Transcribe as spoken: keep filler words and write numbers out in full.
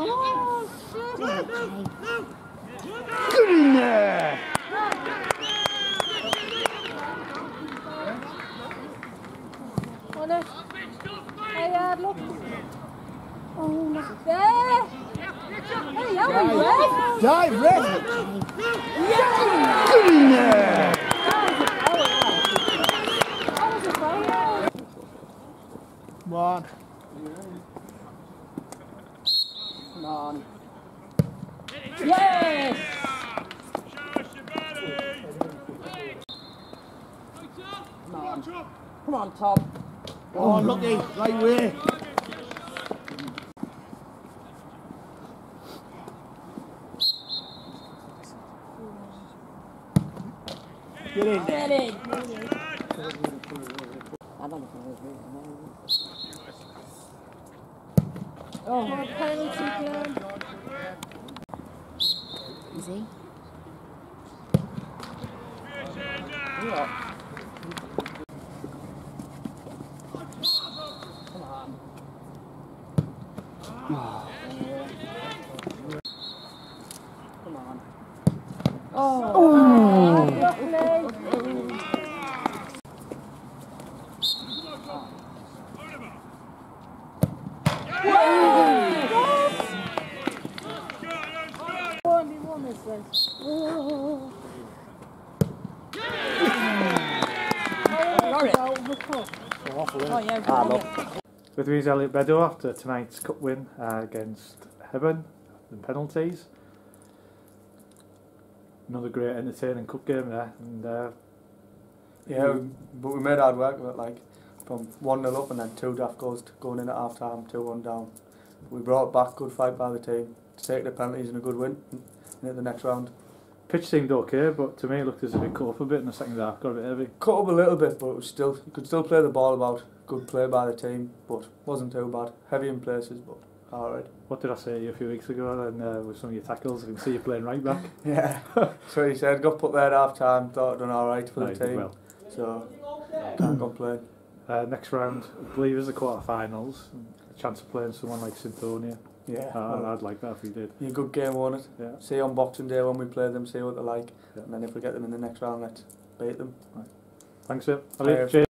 Oh, shit! Get in there! On it. Hey, uh, look. Oh, look there. Hey, that was red. Dive, red! Yeah! Get in there! That was a foul. Come on. Come on. Yes! Come on. Come on, Tom. Oh, lucky, right way. Get in there. Get in. I don't know. Oh, penalty, Glenn. Is he? Yeah. Come on. Come on. Oh. Oh. Lovely. one v one is this. Oh. Oh, yeah, Ah, no. With Louise Elliott Bedo after tonight's cup win uh, against Hebburn in penalties. Another great entertaining cup game there, and uh, yeah, but we made hard work of it, like from one nil up and then two daft goals to going in at half time, two one down. We brought it back, good fight by the team to take the penalties and a good win and hit the next round. pitch seemed okay, but to me it looked as if it cut up a bit in the second half, got a bit heavy. Cut up a little bit, but it was still you could still play the ball about. Good play by the team, but wasn't too bad. Heavy in places, but alright. What did I say to you a few weeks ago and uh, with some of your tackles? I can see you playing right back. Yeah, so he said, got put there at half time, thought I'd done alright for No, the team. well. So, can't complain. Uh, next round, I believe, is the quarter-finals. A chance of playing someone like Synthonia. Yeah, Uh, well, I'd like that if we did. a good game, won't it? Yeah. See on Boxing Day when we play them, see what they're like, Yeah. and then if we get them in the next round, let's beat them. Thanks, Sir. Cheers. Cheers.